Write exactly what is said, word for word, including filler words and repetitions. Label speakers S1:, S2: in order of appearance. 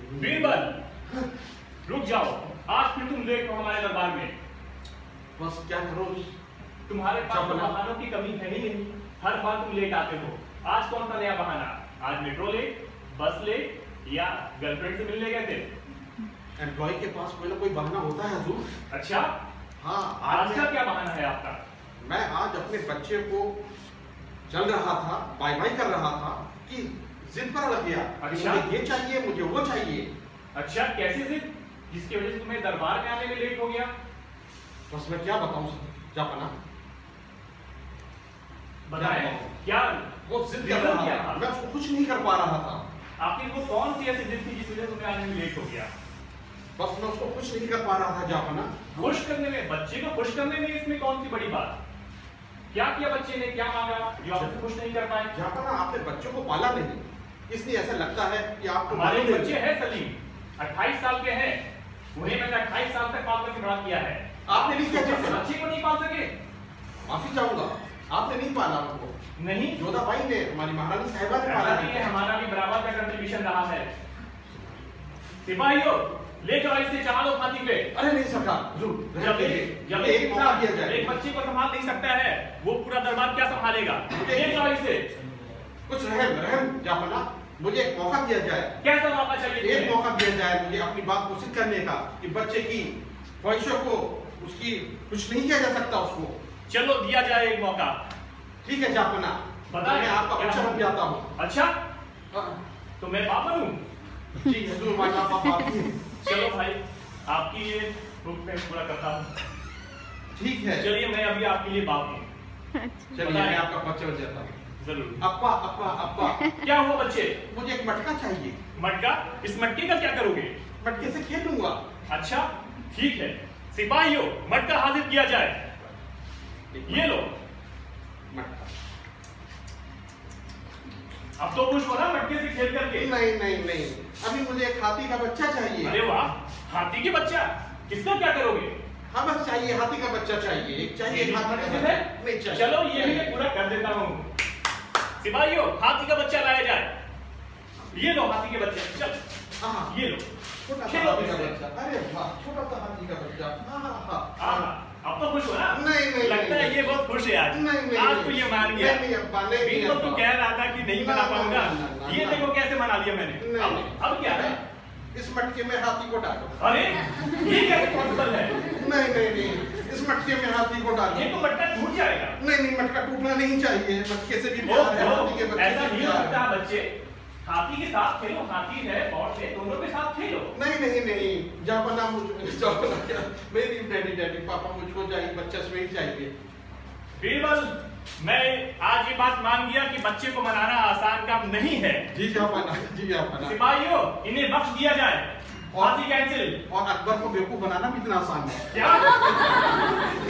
S1: बीरबल, रुक जाओ, आज फिर तुम लेट हो हमारे दरबार में।
S2: बस क्या करो,
S1: तुम्हारे पास तो बहानों की कमी है ही नहीं, हर बार तुम लेट आते हो। आज कौन सा नया बहाना? आज मेट्रो लेट, बस लेट या गर्लफ्रेंड से मिलने गए थे?
S2: एम्प्लॉय के पास कोई ना कोई बहाना होता है हुजूर।
S1: अच्छा,
S2: हाँ।
S1: आज का क्या बहाना है आपका?
S2: मैं आज अपने बच्चे को चल रहा था, बाय बाय कर रहा था कि जिद पर लग गया।
S1: अच्छा,
S2: मुझे ये चाहिए, मुझे वो चाहिए।
S1: अच्छा, कैसी जिद जिसकी वजह से तुम्हें दरबार में आने में लेट हो गया?
S2: बस मैं क्या बताऊं जापना,
S1: बताएं क्या
S2: वो जिद कर रहा था, मैं उसको कुछ नहीं कर पा रहा था।
S1: आखिर वो कौन सी ऐसी जिद थी जिस वजह से तुम्हें आने में लेट हो गया?
S2: बस मैं उसको कुछ नहीं कर पा रहा था जापना।
S1: खुश करने में, बच्चे को खुश करने में इसमें कौन सी बड़ी बात? क्या किया बच्चे ने, क्या मांगा जो आप खुश नहीं कर पाए?
S2: जापना, आपने बच्चों को पाला नहीं, इसलिए ऐसा लगता है कि आपको।
S1: हमारे बच्चे हैं सलीम, अट्ठाईस साल के हैं, उन्हें मैंने अट्ठाईस साल तक पाल करके बड़ा किया है।
S2: आपने नहीं किया,
S1: बच्चे को नहीं पाल सके?
S2: माफी चाहूंगा, आपने नहीं पाला उनको।
S1: नहीं,
S2: जोधा भाई ने, हमारी महारानी साहिबा ने पाला है।
S1: हमारा भी बराबर का कंट्रीब्यूशन रहा है। सिपाहियों, ले जाओ इसे, चढ़ा लो फांसी पे।
S2: अरे नहीं सरकार, जरूर।
S1: जब एक जब एक मौका दिया जाए, एक बच्चे को संभाल नहीं सकता है, वो पूरा दरबार क्या संभालेगा? ले जाओ इसे।
S2: कुछ रहम रहम जाफना, मुझे एक मौका दिया जाए।
S1: कैसा मौका चाहिए?
S2: एक मौका दिया जाए मुझे अपनी बात को सिद्ध करने का कि बच्चे की ख्वाहिशों को, उसकी कुछ नहीं किया जा सकता उसको।
S1: चलो दिया जाए एक मौका।
S2: ठीक है जाफना,
S1: बताएं,
S2: मैं आपका बच्चा बन जाता हूँ।
S1: अच्छा, तो मैं पाप बनूं?
S2: जी हजूर, माना पापा।
S1: चलो भाई, आपकी ये हुक्म मैं पूरा करता हूँ।
S2: ठीक है,
S1: चलिए मैं अभी आपके लिए बाप हूँ।
S2: चलिए मैं आपका बच्चा बन जाता हूँ।
S1: जरूर।
S2: अप्पा अप्पा अप्पा।
S1: क्या हुआ बच्चे?
S2: मुझे एक मटका चाहिए।
S1: मटका? इस मटके का क्या करोगे?
S2: मटके से खेलूंगा।
S1: अच्छा ठीक है, सिपाहियों मटका हाजिर किया जाए। ये लो
S2: मटका।
S1: अब तो खुश हो ना मटके से खेल करके?
S2: नहीं नहीं नहीं, अभी मुझे एक हाथी का बच्चा चाहिए।
S1: अरे वाह, हाथी के बच्चा? किसका क्या करोगे?
S2: हाँ बस चाहिए, हाथी का बच्चा चाहिए, एक चाहिए हाथी का बच्चा। नहीं चाहिए।
S1: चलो ये भी मैं पूरा कर देता हूँ। सिपाहियों, हाथी का बच्चा लाया जाए। ये लो हाथी के बच्चे, चल।
S2: हाँ
S1: ये लो,
S2: छोटा सा
S1: खेलो
S2: हाथी का
S1: इससे।
S2: बच्चा। अरे वाह, छोटा सा हाथी का बच्चा। हाँ हाँ हाँ।
S1: अब तो खुश हो ना?
S2: नहीं नहीं,
S1: लगता है ये बहुत खुश है आज।
S2: नहीं नहीं,
S1: आज तो ये मान गया।
S2: नहीं अब्बा, नहीं
S1: बीरबल तो कह रहा था कि नहीं मना पाऊंगा, ये देखो कैसे मना लिया मैंने। अब अब क्या है?
S2: इस मटके में हाथी को डालो।
S1: अरे ये कैसे पॉसिबल है?
S2: नहीं नहीं नहीं, इस मटके में हाथी को डालो।
S1: ये तो मटका टूट जाएगा।
S2: नहीं नहीं, मटका टूटना नहीं चाहिए, मटके से भी
S1: ओ,
S2: प्यार है,
S1: ओ,
S2: हाथी के बच्चे
S1: ऐसा
S2: से
S1: नहीं हो
S2: प्यार
S1: सकता
S2: है।
S1: बच्चे, हाथी के साथ खेलो, हाथी है बॉस है, दोनों के साथ खेलो।
S2: नहीं नहीं नहीं, जापना मुझे जापना क्या, मेरी डैडी डैडी पापा मुझको चाहिए, बच्चा से ही चाहिए।
S1: बीरबल, मैं आज ये बात मान गया कि बच्चे को मनाना आसान काम नहीं है।
S2: जी जापना, जी जापना।
S1: सिपाहियों, इन्हें बख्श दिया जाए, फांसी कैंसिल।
S2: और अकबर को बेवकूफ बनाना भी इतना आसान है।
S1: क्या?